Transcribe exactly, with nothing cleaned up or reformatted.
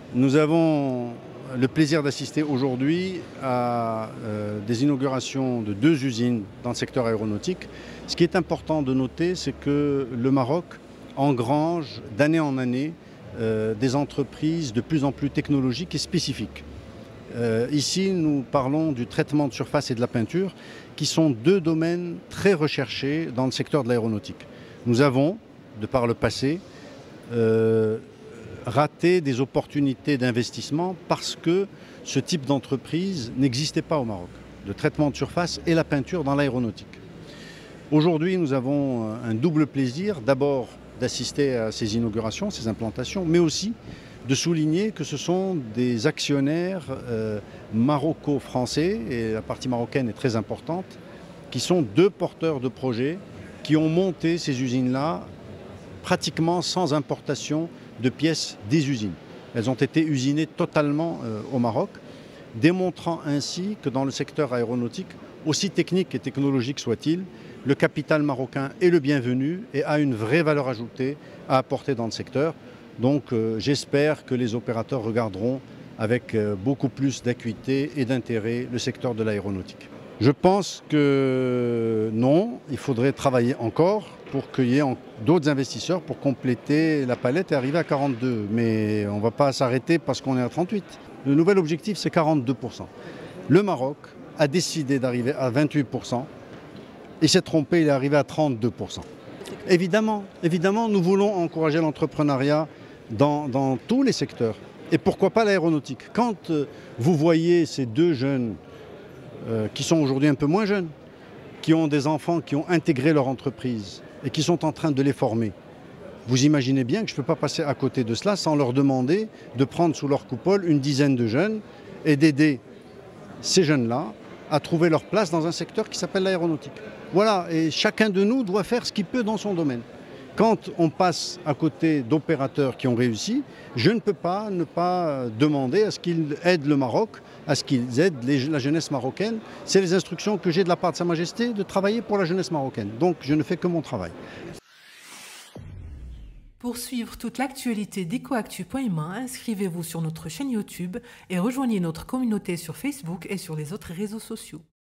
Nous avons le plaisir d'assister aujourd'hui à euh, des inaugurations de deux usines dans le secteur aéronautique. Ce qui est important de noter, c'est que le Maroc engrange d'année en année euh, des entreprises de plus en plus technologiques et spécifiques. Euh, ici, nous parlons du traitement de surface et de la peinture, qui sont deux domaines très recherchés dans le secteur de l'aéronautique. Nous avons, de par le passé, euh, raté des opportunités d'investissement parce que ce type d'entreprise n'existait pas au Maroc, le traitement de surface et la peinture dans l'aéronautique. Aujourd'hui, nous avons un double plaisir, d'abord d'assister à ces inaugurations, ces implantations, mais aussi de souligner que ce sont des actionnaires euh, maroco-français, et la partie marocaine est très importante, qui sont deux porteurs de projets qui ont monté ces usines-là pratiquement sans importation de pièces des usines. Elles ont été usinées totalement euh, au Maroc, démontrant ainsi que dans le secteur aéronautique, aussi technique et technologique soit-il, le capital marocain est le bienvenu et a une vraie valeur ajoutée à apporter dans le secteur. Donc euh, j'espère que les opérateurs regarderont avec euh, beaucoup plus d'acuité et d'intérêt le secteur de l'aéronautique. Je pense que non, il faudrait travailler encore pour qu'il y ait d'autres investisseurs pour compléter la palette et arriver à quarante-deux. Mais on ne va pas s'arrêter parce qu'on est à trente-huit. Le nouvel objectif, c'est quarante-deux pour cent. Le Maroc a décidé d'arriver à vingt-huit pour cent. Il s'est trompé, il est arrivé à trente-deux pour cent. Évidemment, évidemment, nous voulons encourager l'entrepreneuriat dans, dans tous les secteurs. Et pourquoi pas l'aéronautique? Quand euh, vous voyez ces deux jeunes euh, qui sont aujourd'hui un peu moins jeunes, qui ont des enfants qui ont intégré leur entreprise et qui sont en train de les former, vous imaginez bien que je ne peux pas passer à côté de cela sans leur demander de prendre sous leur coupole une dizaine de jeunes et d'aider ces jeunes-là à trouver leur place dans un secteur qui s'appelle l'aéronautique. Voilà, et chacun de nous doit faire ce qu'il peut dans son domaine. Quand on passe à côté d'opérateurs qui ont réussi, je ne peux pas ne pas demander à ce qu'ils aident le Maroc, à ce qu'ils aident les, la jeunesse marocaine. C'est les instructions que j'ai de la part de Sa Majesté de travailler pour la jeunesse marocaine. Donc je ne fais que mon travail. Pour suivre toute l'actualité d'Ecoactu point M A, inscrivez-vous sur notre chaîne YouTube et rejoignez notre communauté sur Facebook et sur les autres réseaux sociaux.